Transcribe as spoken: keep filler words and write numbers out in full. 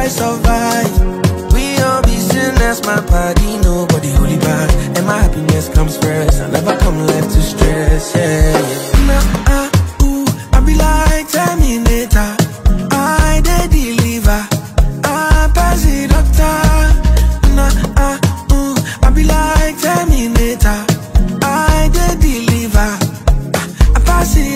I survive. We all be sinners, my body, nobody holy bad. And my happiness comes first, I never come left to stress, yeah, yeah. Nah, uh, ooh, I be like Terminator, I dey deliver, I pass it doctor. Nah, uh, ooh, I be like Terminator, I dey deliver, I pass it.